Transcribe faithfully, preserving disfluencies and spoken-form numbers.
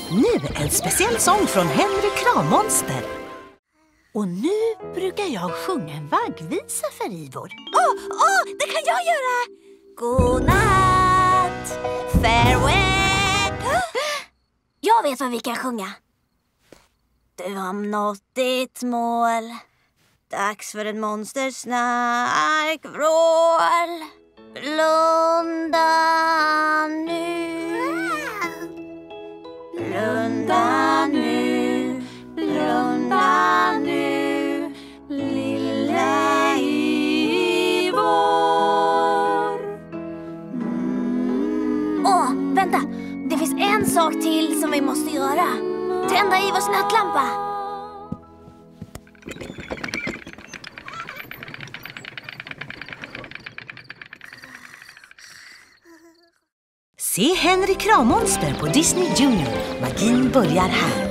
Nu en speciell sång från Henry Krammonster. Och nu brukar jag sjunga en vaggvisa för Ivor. Åh, oh, oh, det kan jag göra! Godnatt, farewell. Jag vet vad vi kan sjunga. Du har nått ditt mål. Dags för ett monsters snarkvrål. Blunda nu. Blunda nu. Blunda nu. Lilla Ivor. Mm. Åh, vänta. Det finns en sak till som vi måste göra. Tända Ivors nattlampa. Se Henry Krammonster på Disney Junior. Magin börjar här.